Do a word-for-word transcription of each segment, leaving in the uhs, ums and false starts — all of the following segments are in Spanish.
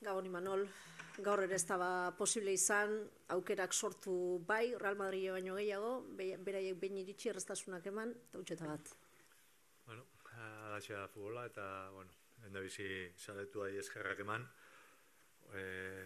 Gabon Imanol, gaur ere ez daba posible izan, aukerak sortu bai, Real Madrid baino gehiago, beraiek behin iritsi erreztasunak eman, eta utxeta bat. Bueno, alaxe da futbola, eta, bueno, enda bizi saletu ahi eskerrak eman, e,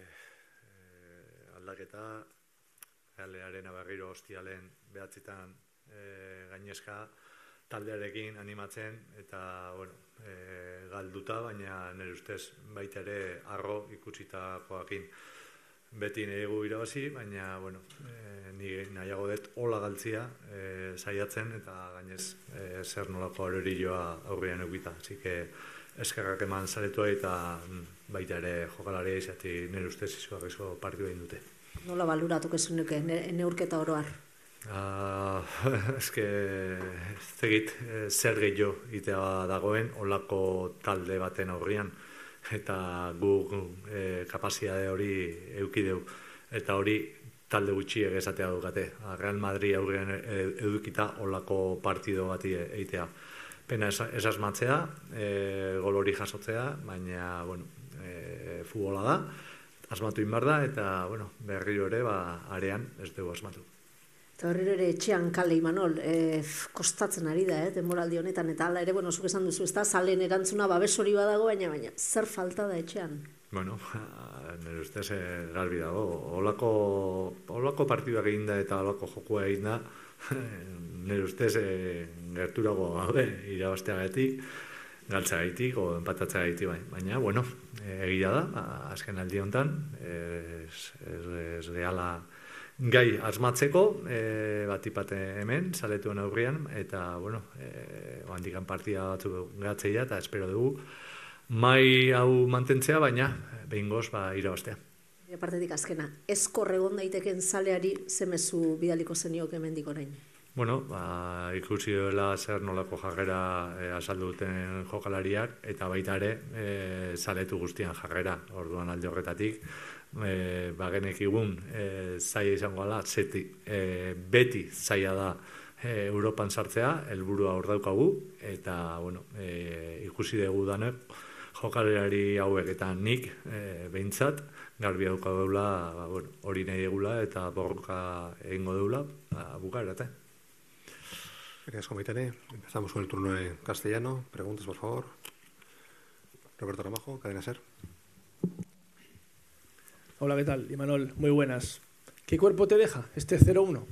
e, aldaketa, Realearen aberriro hostialen behatzitan e, gainezka, taldearekin animatzen, eta, bueno, e, galduta, baina nire ustez baita ere arro ikutsitakoakin. Beti nahiago irabazi, baina, bueno, e, nire nahiago dut hola galtzia e, saiatzen, eta gainez e, zer nolako aurrerioa aurrean eukita. Así que eskerrak eman zaretua eta baita ere jokalaria izati nire ustez izugarrizko partidu egin dute. Nola baluratuko zunuke, neurketa oroar? Uh, ez que ez tegit zer gehiago itea dagoen olako talde baten aurrian eta guk e, kapazitate hori eukideu eta hori talde gutxi egezatea dukate. Real Madrid aurrean edukita olako partido bati eitea. Pena ez asmatzea, e, gol hori jasotzea, baina bueno, e, futbola da, asmatu inbar da eta bueno, berriro ere ba, arean ez dugu asmatu. Eta horrero ere etxean kale Imanol, e, kostatzen ari da, eh, denboraldi honetan, eta hala ere, bueno, zuk esan duzu, ez da, zalen erantzuna babes hori badago, baina, baina, zer falta da etxean? Bueno, nire ustez garbi dago, olako, olako partiduak egin da eta olako jokua egin da, nire ustez e, gerturago gaude, irabazteagatik, galtzeagatik, o empatatzea bai. Baina, bueno, egia da, azken aldi honetan, ez, ez, ez reala gai asmatzeko, e, bat ipate hemen, saletuen aurrian, eta, bueno, e, handikan partida batzu gatzeia, eta espero dugu, mai hau mantentzea, baina behingoz ba, irabaztea. Eta partetik azkena, ezkor egon daiteken zaleari zemezu bidaliko zeniok hemendik orain? Bueno, ba, ikusi dela zer nolako jarrera e, azaldu duten jokalariak, eta baita ere, e, zaletu guztian jarrera, orduan alde horretatik, E, bagenek igun e, zaila izango ala, zeti, e, beti zaila da e, Europan sartzea, helburua hor daukagu, eta bueno, e, ikusi dugu danek, jokalerari hauek eta nik e, behintzat, garbi dauka deula, ba, bueno, hori nahi egula eta borroka egingo deula, ba, bukaerate. Gracias, comitene. Empezamos con el turno en castellano. Preguntas, por favor. Roberto Ramajo, Cadena Ser. Hola, ¿qué tal? Imanol, muy buenas. ¿Qué cuerpo te deja este cero uno?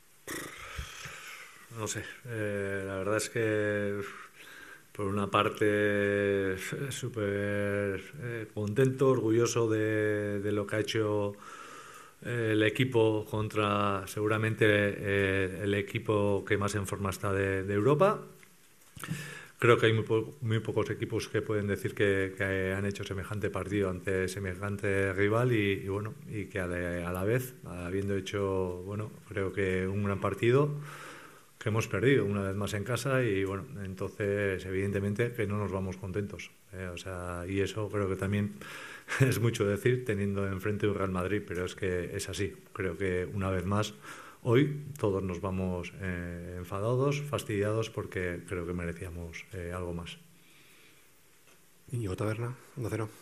No sé, eh, la verdad es que por una parte súper eh, contento, orgulloso de, de lo que ha hecho eh, el equipo contra seguramente eh, el equipo que más en forma está de, de Europa. Creo que hay muy, po muy pocos equipos que pueden decir que, que han hecho semejante partido ante semejante rival y, y bueno, y que a la, a la vez, habiendo hecho, bueno, creo que un gran partido que hemos perdido una vez más en casa y bueno, entonces evidentemente que no nos vamos contentos. Eh, o sea, y eso creo que también es mucho decir teniendo enfrente un Real Madrid, pero es que es así. Creo que una vez más hoy todos nos vamos eh, enfadados, fastidiados, porque creo que merecíamos eh, algo más. Íñigo Taberna, Onda Cero.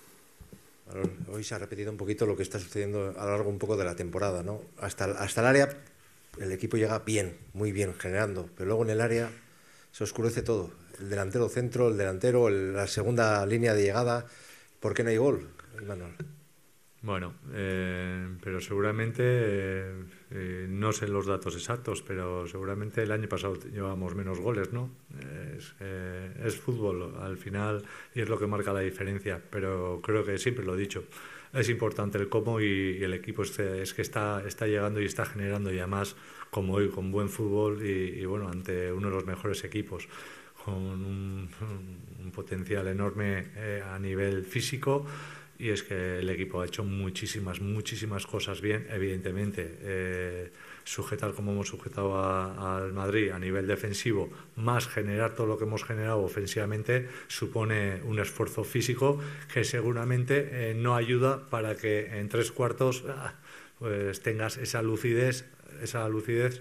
Hoy se ha repetido un poquito lo que está sucediendo a lo largo un poco de la temporada, ¿no? Hasta, hasta el área el equipo llega bien, muy bien, generando, pero luego en el área se oscurece todo. El delantero centro, el delantero, el, la segunda línea de llegada. ¿Por qué no hay gol, Imanol? Bueno, eh, pero seguramente, eh, eh, no sé los datos exactos, pero seguramente el año pasado llevábamos menos goles, ¿no? Es, eh, es fútbol al final y es lo que marca la diferencia, pero creo que siempre lo he dicho, es importante el cómo y, y el equipo es, es que está, está llegando y está generando y además como hoy, con buen fútbol y, y bueno, ante uno de los mejores equipos, con un, un potencial enorme eh, a nivel físico. Y es que el equipo ha hecho muchísimas, muchísimas cosas bien, evidentemente. Eh, sujetar como hemos sujetado al Madrid a nivel defensivo, más generar todo lo que hemos generado ofensivamente, supone un esfuerzo físico que seguramente eh, no ayuda para que en tres cuartos ah, pues tengas esa lucidez, esa lucidez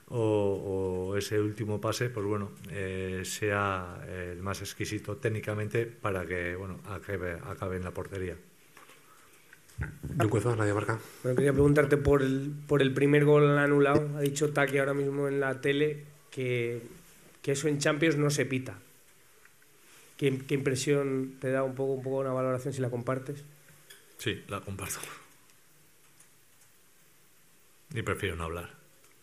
o, o ese último pase, pues bueno, eh, sea el más exquisito técnicamente para que bueno acabe, acabe en la portería. John Cueva, Radio Marca. Bueno, quería preguntarte por el, por el primer gol anulado. Ha dicho Taki ahora mismo en la tele que, que eso en Champions no se pita. ¿Qué, qué impresión te da un poco, un poco una valoración si la compartes? Sí, la comparto. Y prefiero no hablar.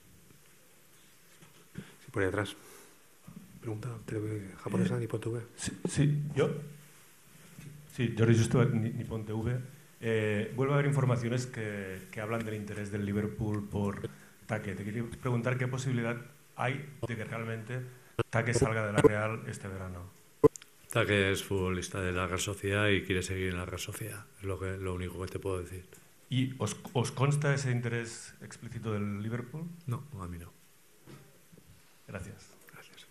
Sí, por ahí atrás. Pregunta, tele japonesa, eh, Nippon T V. Sí, sí, ¿yo? Sí, Jordi Justo, Nippon T V. Eh, vuelve a haber informaciones que, que hablan del interés del Liverpool por Take. Te quería preguntar qué posibilidad hay de que realmente Take salga de la Real este verano. Take es futbolista de la Real Sociedad y quiere seguir en la Real Sociedad. Es lo, que, lo único que te puedo decir. ¿Y os, os consta ese interés explícito del Liverpool? No, a mí no. Gracias. Gracias.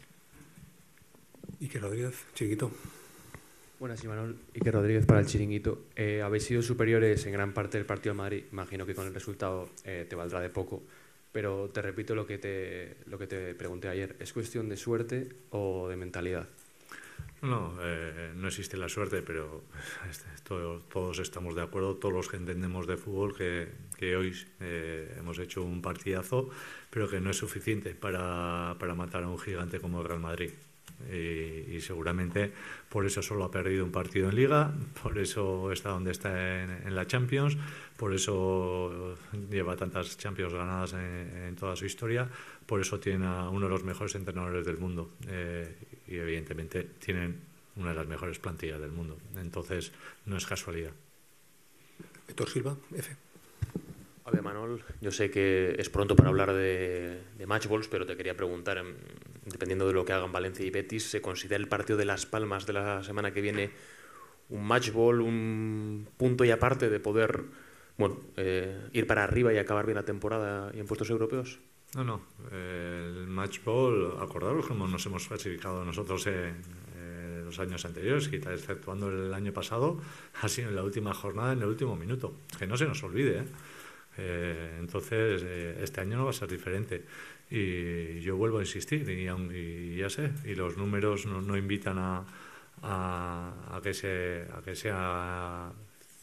Iker Rodríguez, Chiquito. Buenas, Imanol. Iker Rodríguez para el Chiringuito. Eh, habéis sido superiores en gran parte del partido de Madrid. Imagino que con el resultado eh, te valdrá de poco. Pero te repito lo que te, lo que te pregunté ayer. ¿Es cuestión de suerte o de mentalidad? No, eh, no existe la suerte, pero este, todo, todos estamos de acuerdo, todos los que entendemos de fútbol, que, que hoy eh, hemos hecho un partidazo, pero que no es suficiente para, para matar a un gigante como el Real Madrid. Y, y seguramente por eso solo ha perdido un partido en Liga, por eso está donde está en, en la Champions, por eso lleva tantas Champions ganadas en, en toda su historia, por eso tiene a uno de los mejores entrenadores del mundo eh, y evidentemente tienen una de las mejores plantillas del mundo. Entonces no es casualidad. Héctor Silva, F. A ver, Manol, yo sé que es pronto para hablar de, de matchballs, pero te quería preguntar, dependiendo de lo que hagan Valencia y Betis, ¿se considera el partido de Las Palmas de la semana que viene un matchball, un punto y aparte de poder bueno, eh, ir para arriba y acabar bien la temporada y en puestos europeos? No, no. Eh, el matchball, acordaros cómo nos hemos clasificado nosotros en eh, los años anteriores, quizá exceptuando el año pasado, ha sido en la última jornada, en el último minuto. Que no se nos olvide, ¿eh? Eh, entonces, eh, este año no va a ser diferente. Y yo vuelvo a insistir, y, y ya sé, y los números no, no invitan a, a, a, que se, a que sea a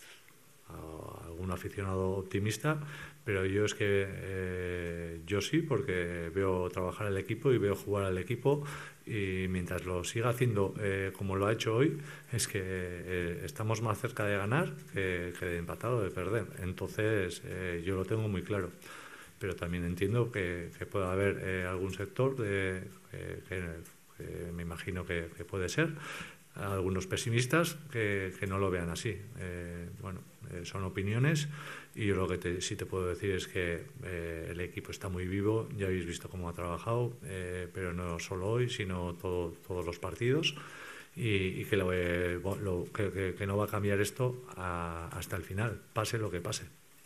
algún aficionado optimista, pero yo es que eh, yo sí, porque veo trabajar el equipo y veo jugar al equipo, y mientras lo siga haciendo eh, como lo ha hecho hoy, es que eh, estamos más cerca de ganar que, que de empatar o de perder. Entonces eh, yo lo tengo muy claro, pero también entiendo que, que pueda haber eh, algún sector de, eh, que, que me imagino que, que puede ser algunos pesimistas que, que no lo vean así. Eh, bueno, eh, son opiniones, y yo lo que te, sí te puedo decir es que eh, el equipo está muy vivo, ya habéis visto cómo ha trabajado, eh, pero no solo hoy, sino todo, todos los partidos, y, y que, lo, eh, lo, que, que, que no va a cambiar esto a, hasta el final, pase lo que pase.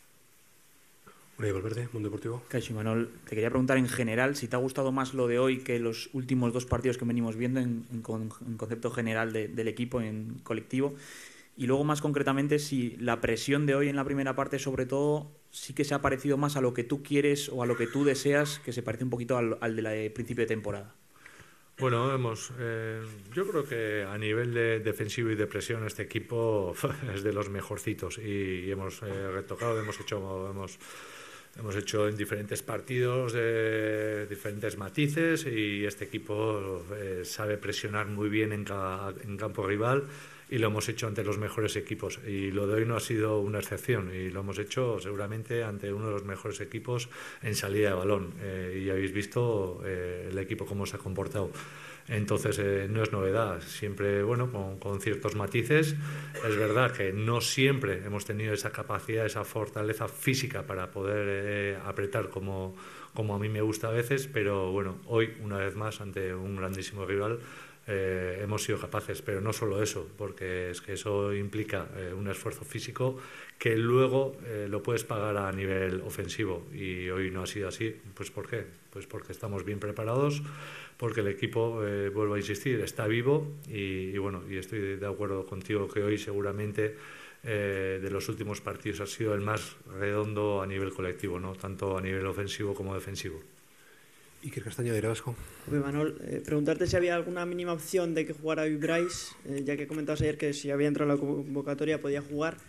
Unai Valverde, Mundo Deportivo. Caixo, Imanol, te quería preguntar en general si te ha gustado más lo de hoy que los últimos dos partidos que venimos viendo en, en, con, en concepto general de, del equipo, en colectivo, y luego más concretamente si la presión de hoy en la primera parte sobre todo sí que se ha parecido más a lo que tú quieres o a lo que tú deseas, que se parece un poquito al, al de la de principio de temporada. Bueno, hemos, eh, yo creo que a nivel de defensivo y de presión este equipo es de los mejorcitos, y, y hemos eh, retocado, hemos hecho... Hemos, Hemos hecho en diferentes partidos eh, diferentes matices, y este equipo eh, sabe presionar muy bien en, cada, en campo rival, y lo hemos hecho ante los mejores equipos, y lo de hoy no ha sido una excepción, y lo hemos hecho seguramente ante uno de los mejores equipos en salida de balón, eh, y habéis visto eh, el equipo cómo se ha comportado. Entonces eh, no es novedad, siempre bueno con, con ciertos matices. Es verdad que no siempre hemos tenido esa capacidad, esa fortaleza física para poder eh, apretar como, como a mí me gusta a veces, pero bueno, hoy una vez más ante un grandísimo rival eh, hemos sido capaces, pero no solo eso, porque es que eso implica eh, un esfuerzo físico que luego eh, lo puedes pagar a nivel ofensivo, y hoy no ha sido así. Pues ¿por qué? Pues porque estamos bien preparados, porque el equipo, eh, vuelvo a insistir, está vivo, y, y bueno, y estoy de acuerdo contigo que hoy seguramente eh, de los últimos partidos ha sido el más redondo a nivel colectivo, ¿no? Tanto a nivel ofensivo como defensivo. Iker Castaño, de Vasco. Manol, eh, preguntarte si había alguna mínima opción de que jugara hoy Bryce, eh, ya que comentabas ayer que si había entrado en la convocatoria podía jugar,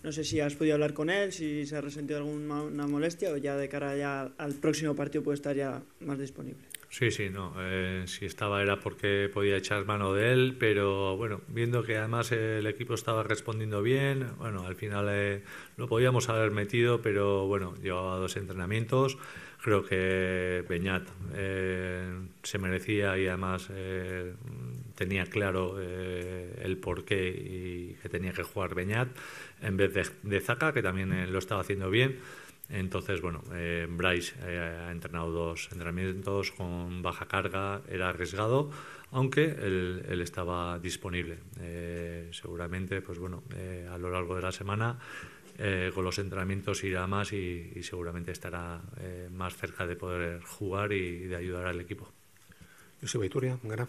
No sé si has podido hablar con él, si se ha resentido alguna molestia o ya de cara ya al próximo partido puede estar ya más disponible. Sí, sí, no. Eh, si estaba era porque podía echar mano de él, pero bueno, viendo que además el equipo estaba respondiendo bien, bueno, al final eh, lo podíamos haber metido, pero bueno, llevaba dos entrenamientos. Creo que Beñat eh, se merecía y además eh, tenía claro eh, el porqué y que tenía que jugar Beñat en vez de, de Zaka, que también eh, lo estaba haciendo bien. Entonces, bueno, eh, Bryce eh, ha entrenado dos entrenamientos con baja carga, era arriesgado, aunque él, él estaba disponible. Eh, seguramente, pues bueno, eh, a lo largo de la semana, eh, con los entrenamientos irá más y, y seguramente estará eh, más cerca de poder jugar y, y de ayudar al equipo. Joseba Iturria, Gara.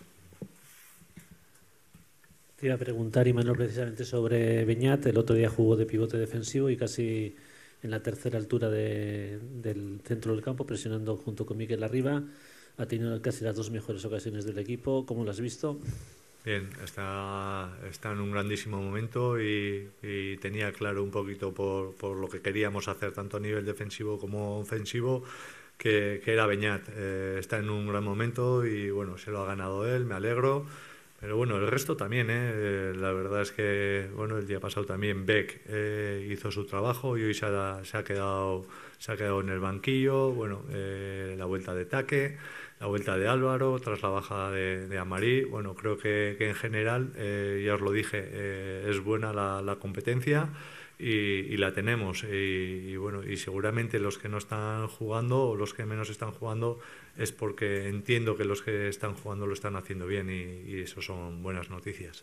Te iba a preguntar, Imanol, precisamente sobre Beñat. El otro día jugó de pivote defensivo y casi en la tercera altura de, del centro del campo, presionando junto con Mikel arriba. Ha tenido casi las dos mejores ocasiones del equipo. ¿Cómo lo has visto? Bien, está, está en un grandísimo momento y, y tenía claro un poquito por, por lo que queríamos hacer, tanto a nivel defensivo como ofensivo, que, que era Beñat. Eh, está en un gran momento y bueno, se lo ha ganado él, me alegro. Pero bueno, el resto también, ¿eh? La verdad es que bueno, el día pasado también Beck eh, hizo su trabajo y hoy se ha, se ha, quedado, se ha quedado en el banquillo. Bueno, eh, la vuelta de Taque, la vuelta de Álvaro, tras la baja de, de Amarí. Bueno, creo que, que en general, eh, ya os lo dije, eh, es buena la, la competencia y, y la tenemos. Y, y bueno, y seguramente los que no están jugando o los que menos están jugando es porque entiendo que los que están jugando lo están haciendo bien y, y eso son buenas noticias.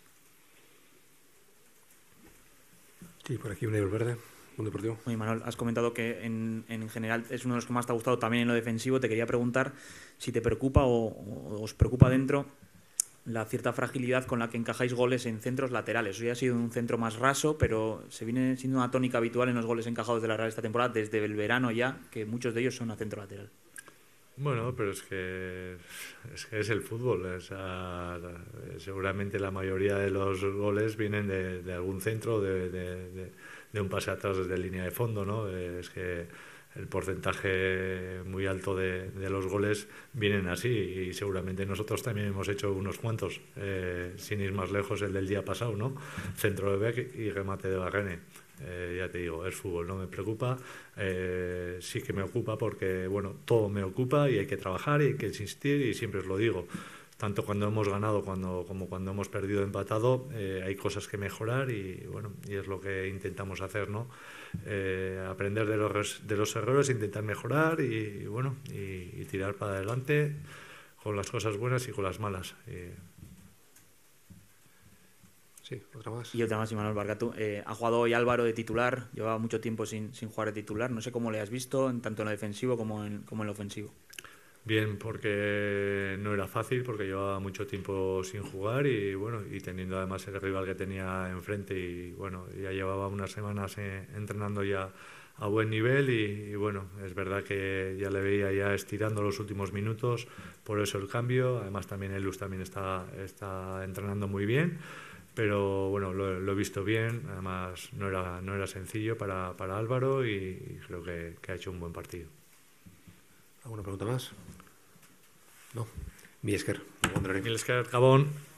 Sí, por aquí un nivel verde, un deportivo. Oye, Manuel, has comentado que en, en general es uno de los que más te ha gustado también en lo defensivo. Te quería preguntar si te preocupa o, o os preocupa dentro la cierta fragilidad con la que encajáis goles en centros laterales. Hoy ha sido un centro más raso, pero se viene siendo una tónica habitual en los goles encajados de la Real esta temporada, desde el verano ya, que muchos de ellos son a centro lateral. Bueno, pero es que es, que es el fútbol. O sea, seguramente la mayoría de los goles vienen de, de algún centro, de, de, de, de un pase atrás desde línea de fondo, ¿no? Es que el porcentaje muy alto de, de los goles vienen así y seguramente nosotros también hemos hecho unos cuantos, eh, sin ir más lejos el del día pasado, ¿no? Centro de Beck y remate de Barrene. Eh, ya te digo, es fútbol, no me preocupa, eh, sí que me ocupa porque, bueno, todo me ocupa y hay que trabajar y hay que insistir y siempre os lo digo, tanto cuando hemos ganado cuando, como cuando hemos perdido empatado, eh, hay cosas que mejorar y, bueno, y es lo que intentamos hacer, ¿no? Eh, aprender de los, de los errores, intentar mejorar y, y bueno, y, y tirar para adelante con las cosas buenas y con las malas. Eh, Sí, otra más. Y otra más, Imanol Barkatu. Eh, ha jugado hoy Álvaro de titular, llevaba mucho tiempo sin, sin jugar de titular. No sé cómo le has visto, tanto en lo defensivo como en, como en lo ofensivo. Bien, porque no era fácil, porque llevaba mucho tiempo sin jugar y bueno, y teniendo además el rival que tenía enfrente y bueno, ya llevaba unas semanas eh, entrenando ya a buen nivel y, y bueno, es verdad que ya le veía ya estirando los últimos minutos, por eso el cambio. Además también el Luz también está, está entrenando muy bien. Pero bueno, lo, lo he visto bien, además no era, no era sencillo para, para Álvaro y, y creo que, que ha hecho un buen partido. ¿Alguna pregunta más? No. Miesker, Miesker, Gabón.